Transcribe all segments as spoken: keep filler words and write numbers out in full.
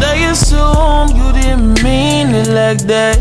they assume you didn't mean it like that.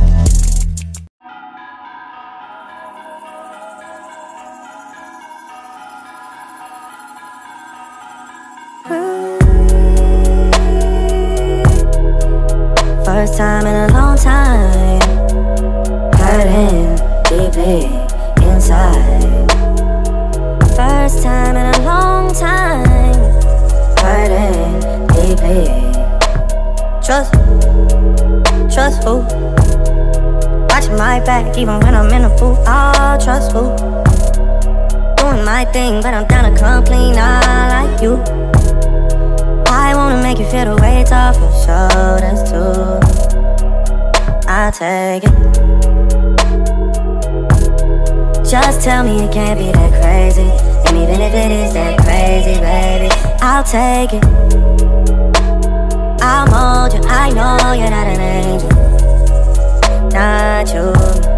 First time in a long time, hurting deeply inside. First time in a long time, hurting deeply. Trust, trust who? Watching my back even when I'm in a booth. Oh, trust who? Doing my thing, but I'm down to come clean. I like you. I wanna make you feel the weight off your shoulders too. I'll take it. Just tell me it can't be that crazy. And even if it is that crazy, baby, I'll take it. I'll mold you, I know you're not an angel. Not you.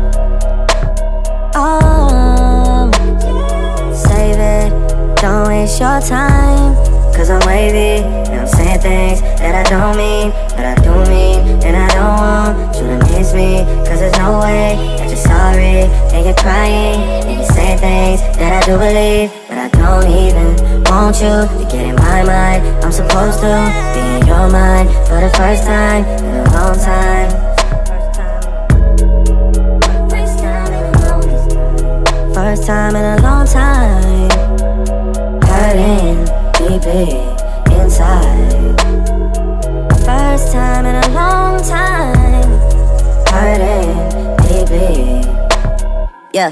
Oh, save it, don't waste your time. Cause I'm wavy, and I'm saying things that I don't mean, but I do mean. And I don't want you to miss me, cause there's no way that you're sorry. And you're crying, and you're saying things that I do believe, but I don't even want you to get in my mind. I'm supposed to be in your mind for the first time in a long time. First time in a long time, hurting deeply inside. First time in a long time, hurting deeply. Yeah.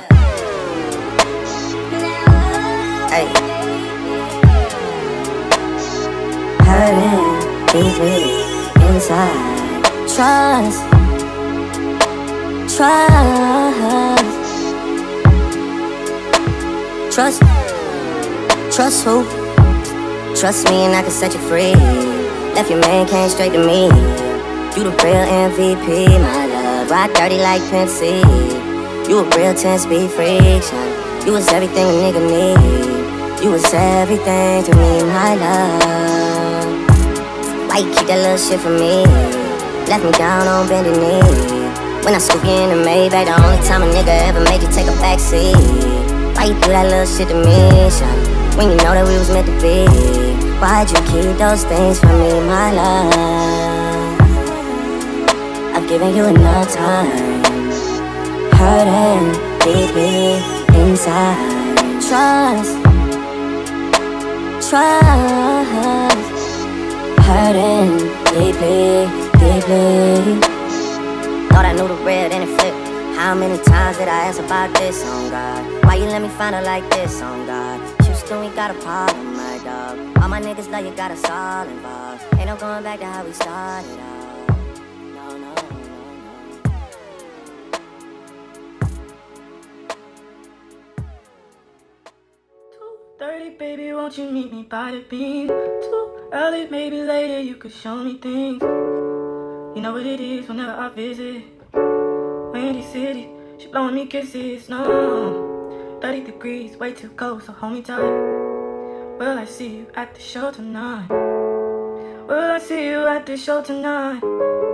Hey. Hurting deeply inside. Trust, trust, trust, trust who? Trust me and I can set you free. Left your man, came straight to me. You the real M V P, my love. Ride dirty like Pimp C. You a real ten-speed freak, shawty. You was everything a nigga need. You was everything to me, my love. Why you keep that little shit from me? Left me down on bended knee. When I scoop you in the Maybach, the only time a nigga ever made you take a backseat. Why you do that little shit to me, shawty? When you know that we was meant to be. Why'd you keep those things from me, my love? I've given you enough time. Hurting deeply inside. Trust, trust. Hurting deeply, deeply. Thought I knew the real, then it flipped. How many times did I ask about this, oh God? Why you let me find her like this, oh God? Houston, we got a problem, my dog. All my niggas love you, got us all involved. Ain't no going back to how we started off. No, no, no, no. two thirty, baby, won't you meet me by the beam? Too early, maybe later, you could show me things. You know what it is whenever I visit Windy City, she blowing me kisses, no. thirty degrees, way too cold, so hold me tight. Will I see you at the show tonight? Will I see you at the show tonight?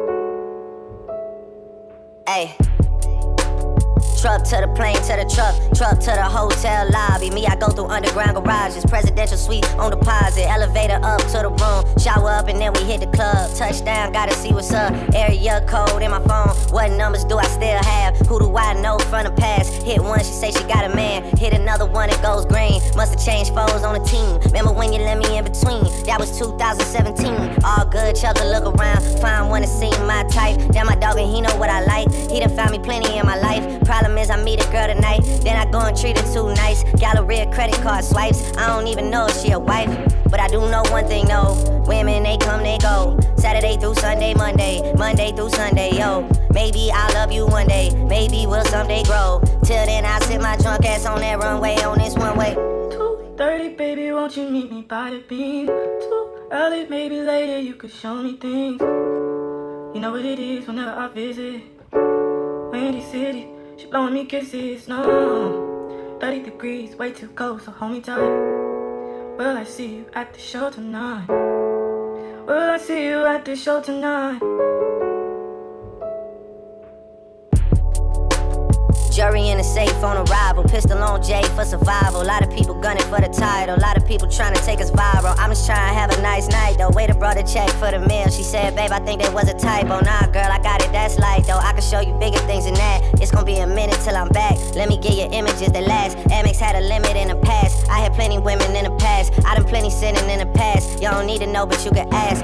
Hey. Truck to the plane, to the truck, truck to the hotel lobby. Me, I go through underground garages, presidential suite on deposit, elevator up to the room, shower up and then we hit the club. Touchdown, gotta see what's up, area code in my phone. What numbers do I still have? Who do I know from the past? Hit one, she say she got a man. Hit another one, it goes green. Must've changed foes on the team. Remember when you let me in between? That was two thousand seventeen. All good, chug a look around, find one that seem my type. Damn, my dog and he know what I like. He done found me plenty in my life. Problem is I meet a girl tonight, then I go and treat her too nice. Galleria credit card swipes, I don't even know if she a wife. But I do know one thing, no. Women, they come, they go. Saturday through Sunday, Monday, Monday through Sunday, yo. Maybe I'll love you one day, maybe we'll someday grow. Till then I'll sit my drunk ass on that runway, on this one way. two thirty, baby, won't you meet me by the beam? Too early, maybe later, you could show me things. You know what it is whenever I visit Windy City, she blowing me kisses, no. thirty degrees, way too cold, so hold me tight. Will I see you at the show tonight? Will I see you at the show tonight? Jury in the safe on arrival, pistol on Jay for survival. A lot of people gunning for the title, a lot of people trying to take us viral. I'm just trying to have a nice night though. Waiter brought a check for the meal. She said, babe, I think that was a typo. Nah, girl, I got it, that's light though. I can show you bigger things than that. It's gonna be a minute till I'm back. Let me get you images that last. Amex had a limit in the past. I had plenty women in the past. I done plenty sinning in the past. You don't need to know, but you can ask.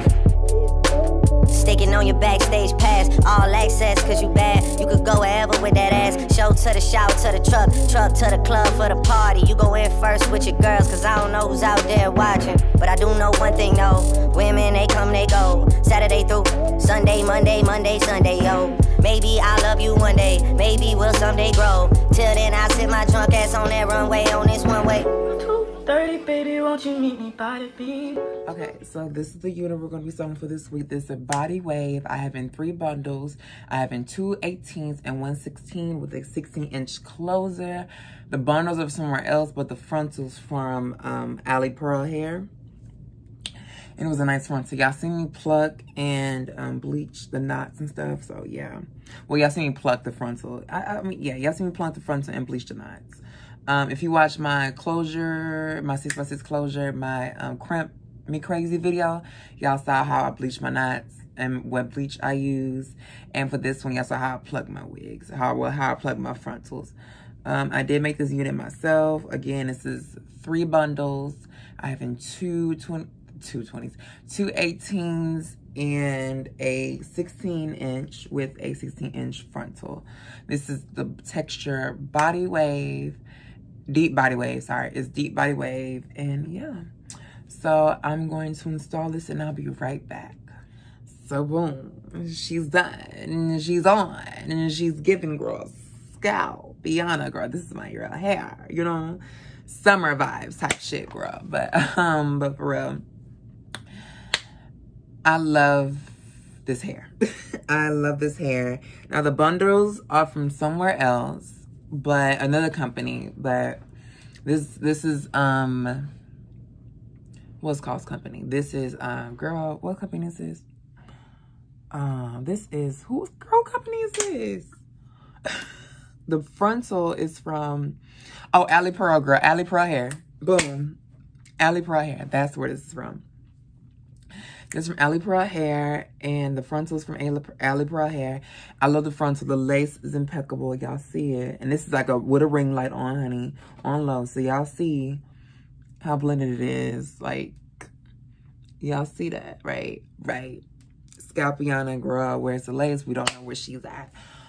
Sticking on your backstage pass, all access cause you bad. You could go wherever with that ass. Show to the shout to the truck, truck to the club for the party. You go in first with your girls cause I don't know who's out there watching. But I do know one thing though, women they come they go. Saturday through Sunday, Monday, Monday, Sunday, yo. Maybe I'll love you one day, maybe we'll someday grow. Till then I'll sit my drunk ass on that runway on this one way. thirty, baby, won't you meet me by the beam? Okay, so this is the unit we're going to be selling for this week. This is a Body Wave. I have in three bundles. I have in two eighteens and one sixteen with a sixteen inch closer. The bundles are somewhere else, but the frontals from um, Ali Pearl Hair. And it was a nice frontal. Y'all seen me pluck and um, bleach the knots and stuff, so yeah. Well, y'all seen me pluck the frontal. I, I mean, yeah, y'all seen me pluck the frontal and bleach the knots. Um, if you watch my closure, my six by six closure, my um, crimp me crazy video, y'all saw how I bleach my knots and what bleach I use. And for this one, y'all saw how I plug my wigs, how, well, how I plug my frontals. Um, I did make this unit myself. Again, this is three bundles. I have in two, twenty, two twenties, two eighteens and a sixteen inch with a sixteen inch frontal. This is the texture Body Wave. Deep Body Wave, sorry. It's Deep Body Wave. And yeah. So I'm going to install this and I'll be right back. So boom. She's done. She's on. And she's giving girl scalp. Beyond girl. This is my girl hair. You know? Summer vibes type shit, girl. But um, but for real. I love this hair. I love this hair. Now the bundles are from somewhere else. But another company, but this this is um what's called company. This is um girl, what company is this? Um this is whose girl company is this? The frontal is from oh Ali Pearl girl, Ali Pearl Hair. Boom. Ali Pearl Hair. That's where this is from. This is from Ali Pearl Hair, and the frontal is from Ali Pearl Hair. I love the frontal. The lace is impeccable. Y'all see it. And this is like a with a ring light on, honey, on low. So y'all see how blended it is. Like, y'all see that, right? Right. Scalpiana girl, where's the lace? We don't know where she's at.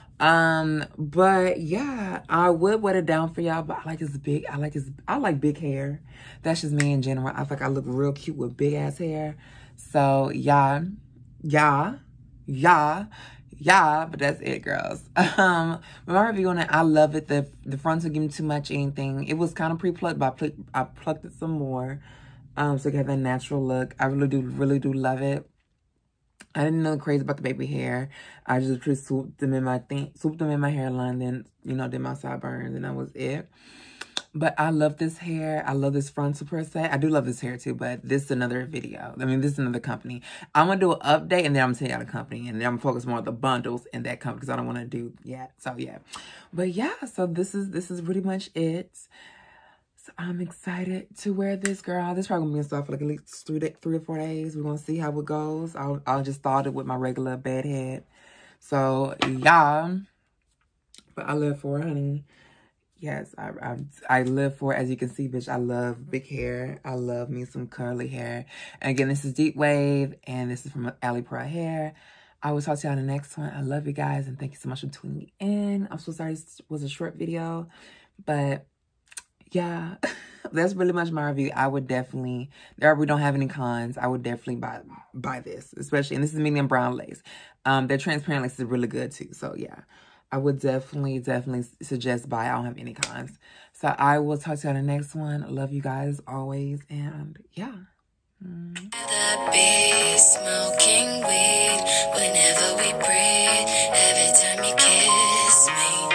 Um, but yeah, I would wet it down for y'all, but I like this big, I like this, I like big hair. That's just me in general. I feel like I look real cute with big ass hair. So yeah, yeah, yeah, yeah, but that's it, girls. Um, my review on it, I love it. The the frontal give me too much anything. It was kind of pre-plucked, but I, pl I plucked it some more. Um, so it got that natural look. I really do, really do love it. I didn't know crazy about the baby hair. I just just swooped them in my thing, swooped them in my hairline, then you know did my sideburns, and that was it. But I love this hair. I love this frontal per se. I do love this hair too, but this is another video. I mean, this is another company. I'm gonna do an update, and then I'm gonna tell you about the company, and then I'm gonna focus more on the bundles in that company because I don't want to do yeah. So yeah, but yeah. So this is this is pretty much it. So I'm excited to wear this, girl. This probably gonna be in store for like at least three, day, three or four days. We're gonna see how it goes. I'll, I'll just start it with my regular bed head. So yeah, but I live for it, honey. Yes, I, I I live for it. As you can see, bitch, I love big hair. I love me some curly hair. And again, this is Deep Wave, and this is from Ali Pearl Hair. I will talk to you on the next one. I love you guys, and thank you so much for tuning in. I'm so sorry it was a short video, but yeah, that's really much my review. I would definitely, there we don't have any cons. I would definitely buy buy this, especially, and this is medium brown lace. Um, their transparent lace is really good too. So yeah, I would definitely, definitely suggest buy. I don't have any cons. So I will talk to you on the next one. I love you guys always, and yeah. Mm. The bee smoking weed whenever we breathe. Every time you kiss me.